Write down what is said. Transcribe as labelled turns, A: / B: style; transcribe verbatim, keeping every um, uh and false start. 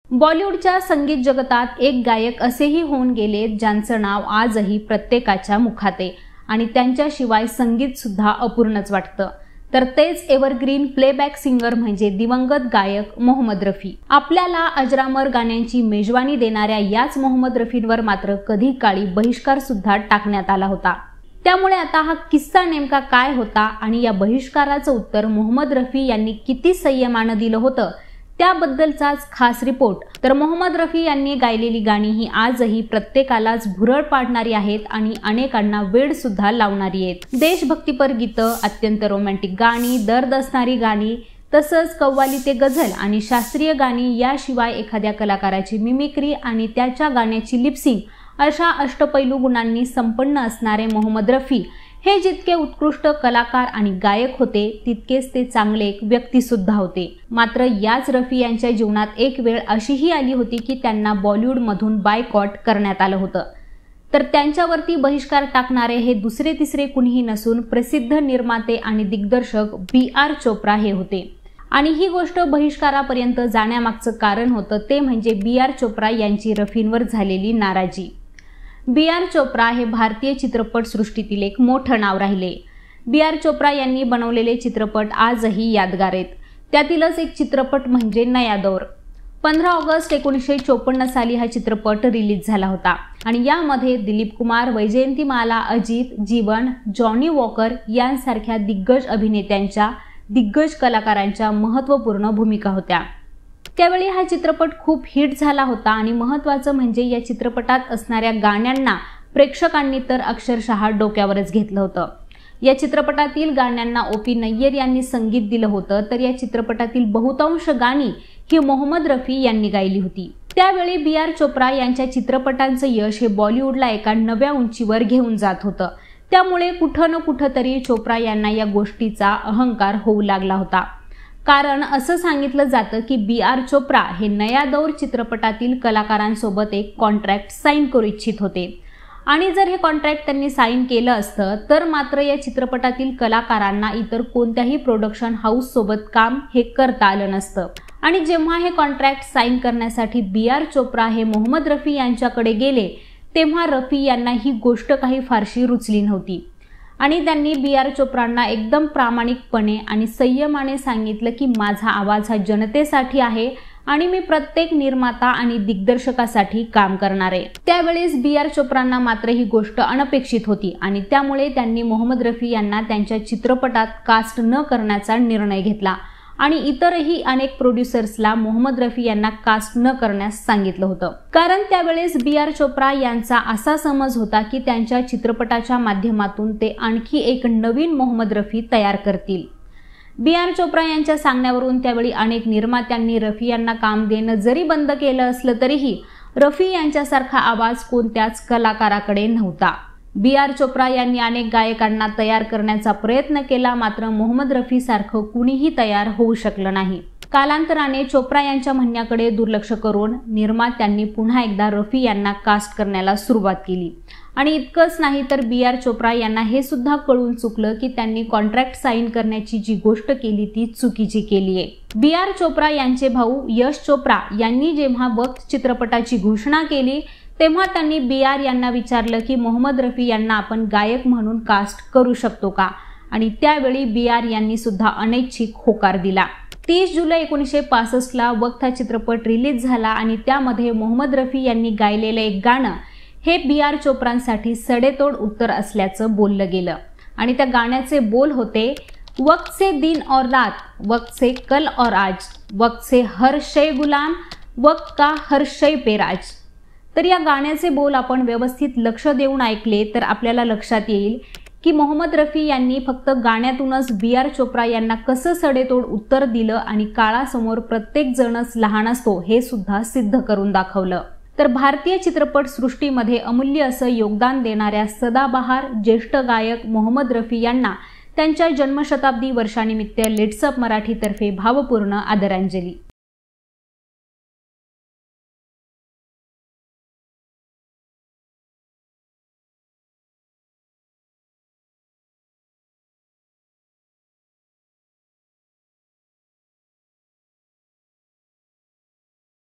A: बॉलिवूडच्या संगीत जगतात एक गायक असेही होऊन गेले ज्यांचं नाव आजही प्रत्येकाच्या मुखात आहे आणि त्यांच्याशिवाय संगीत सुद्धा अपूर्णच वाटतं। तर तेच एव्हरग्रीन प्लेबॅक सिंगर म्हणजे दिवंगत गायक मोहम्मद रफी। आपल्याला अजरामर गाण्यांची मेजवानी देणाऱ्या याच मोहम्मद रफींवर मात्र कधी काळी बहिष्कार सुद्धा टाकण्यात आला होता। त्यामुळे आता हा किस्सा नेमका काय होता आणि या बहिष्काराचं उत्तर मोहम्मद रफी यांनी किती संयमानं दिलं होतं त्याबद्दलचाच खास रिपोर्ट। तर मोहम्मद रफी यांनी गायलेली गाणी ही आजही प्रत्येकालाच भुरळ पाडणारी आहेत आणि अनेकांना वेड सुद्धा लावणारी आहेत। देशभक्तीपर गीतं, अत्यंत रोमॅन्टिक गाणी, दर्द असणारी गाणी, तसंच कव्वाली ते गझल आणि शास्त्रीय गाणी, याशिवाय एखाद्या कलाकाराची मिमिक्री आणि त्याच्या गाण्याची लिपसिंग अशा अष्टपैलू गुणांनी संपन्न असणारे मोहम्मद रफी हे जितके उत्कृष्ट कलाकार आणि गायक होते तितकेच ते चांगले एक व्यक्ती सुद्धा होते। मात्र याच रफी यांच्या जीवनात एक वेळ अशीही आली होती की त्यांना बॉलिवूडमधून बायकॉट करण्यात आलं होतं। तर त्यांच्यावरती बहिष्कार टाकणारे हे दुसरे तिसरे कुणीही नसून प्रसिद्ध निर्माते आणि दिग्दर्शक बी आर चोप्रा हे होते। आणि ही गोष्ट बहिष्कारापर्यंत जाण्यामागचं कारण होतं ते म्हणजे बी आर चोप्रा यांची रफींवर झालेली नाराजी। बी आर चोप्रा हे भारतीय चित्रपट सृष्टीतील एक मोठं नाव राहिले। बी आर चोप्रा यांनी बनवलेले चित्रपट आजही यादगार आहेत। त्यातीलच एक चित्रपट म्हणजे नया दौर। पंधरा ऑगस्ट एकोणीसशे चोपन्न साली हा चित्रपट रिलीज झाला होता आणि यामध्ये दिलीप कुमार, वैजयंतीमाला, अजित, जीवन, जॉनी वॉकर यांसारख्या दिग्गज अभिनेत्यांच्या, दिग्गज कलाकारांच्या महत्त्वपूर्ण भूमिका होत्या। त्यावेळी हा चित्रपट खूप हिट झाला होता आणि महत्त्वाचं म्हणजे या चित्रपटात असणाऱ्या गाण्यांना प्रेक्षकांनी तर अक्षरशः डोक्यावरच घेतलं होतं। या चित्रपटातील गाण्यांना ओ पी नय्यर यांनी संगीत दिलं होतं, तर या चित्रपटातील बहुतांश गाणी ही मोहम्मद रफी यांनी गायली होती। त्यावेळी बी आर चोप्रा यांच्या चित्रपटांचं यश हे बॉलिवूडला एका नव्या उंचीवर घेऊन जात होतं। त्यामुळे कुठं न कुठं तरी चोप्रा यांना या गोष्टीचा अहंकार होऊ लागला होता। कारण असं सांगितलं जातं की बी आर चोप्रा हे नया दौर चित्रपटातील कलाकारांसोबत एक कॉन्ट्रॅक्ट साईन करू इच्छित होते आणि जर हे कॉन्ट्रॅक्ट त्यांनी साईन केलं असतं तर मात्र या चित्रपटातील कलाकारांना इतर कोणत्याही प्रोडक्शन हाऊस सोबत काम हे करता आलं नसतं। आणि जेव्हा हे कॉन्ट्रॅक्ट साईन करण्यासाठी बी आर चोप्रा हे मोहम्मद रफी यांच्याकडे गेले तेव्हा रफी यांना ही गोष्ट काही फारशी रुचली नव्हती आणि त्यांनी बी आर चोप्रांना एकदम प्रामाणिकपणे आणि संयमाने सांगितलं की माझा आवाज हा जनतेसाठी आहे आणि मी प्रत्येक निर्माता आणि दिग्दर्शकासाठी काम करणार आहे। त्यावेळेस बी आर चोप्रांना मात्र ही गोष्ट अनपेक्षित होती आणि त्यामुळे त्यांनी मोहम्मद रफी यांना त्यांच्या चित्रपटात कास्ट न करण्याचा निर्णय घेतला आणि इतरही अनेक प्रोड्युसर्सला मोहम्मद रफी यांना कास्ट न करण्यास सांगितलं होतं। कारण त्यावेळेस बी आर चोप्रा यांचा असा समज होता की त्यांच्या चित्रपटाच्या माध्यमातून ते आणखी एक नवीन मोहम्मद रफी तयार करतील। बी आर चोप्रा यांच्या सांगण्यावरून त्यावेळी अनेक निर्मात्यांनी रफी यांना काम देणं जरी बंद केलं असलं तरीही रफी यांच्यासारखा आवाज कोणत्याच कलाकाराकडे नव्हता। बी आर चोप्रा यांनी अनेक गायकांना तयार करण्याचा प्रयत्न केला, मात्र मोहम्मद रफी सारखं कुणीही तयार होऊ शकलं नाही। कालांतराने चोप्रा यांच्या म्हणण्याकडे दुर्लक्ष करून निर्मात्यांनी पुन्हा एकदा रफी यांना कास्ट करण्याला सुरुवात केली आणि इतकंच नाही तर बी आर चोप्रा यांना हे सुद्धा कळून चुकलं की त्यांनी कॉन्ट्रॅक्ट साईन करण्याची जी गोष्ट केली ती चुकीची केली आहे। बी आर चोप्रा यांचे भाऊ यश चोप्रा यांनी जेव्हा वक्त चित्रपटाची घोषणा केली तेव्हा त्यांनी बी आर यांना विचारलं की मोहम्मद रफी यांना आपण गायक म्हणून कास्ट करू शकतो का, आणि त्यावेळी बी आर यांनी सुद्धा अनैच्छिक होकार दिला। तीस जुलै एकोणीसशे पासष्ट ला वक्त हा चित्रपट रिलीज झाला आणि त्यामध्ये मोहम्मद रफी यांनी गायलेलं एक गाणं हे बी आर चोप्रांसाठी सडेतोड उत्तर असल्याचं बोललं गेलं आणि त्या गाण्याचे बोल होते, वक्त से दिन और रात, वक्त से कल और आज, वक्त से हर शय गुलाम, वक्त का हर शय पे राज। तर या गाण्याचे बोल आपण व्यवस्थित लक्ष देऊन ऐकले तर आपल्याला लक्षात येईल की मोहम्मद रफी यांनी फक्त गाण्यातूनच बी आर चोप्रा यांना कसं सडेतोड उत्तर दिलं आणि काळासमोर प्रत्येक जणच लहान असतो हे सुद्धा सिद्ध करून दाखवलं। तर भारतीय चित्रपट सृष्टीमध्ये अमूल्य असं योगदान देणाऱ्या सदाबहार ज्येष्ठ गायक मोहम्मद रफी यांना त्यांच्या जन्मशताब्दी वर्षानिमित्त लेट्स अप मराठीतर्फे भावपूर्ण आदरांजली।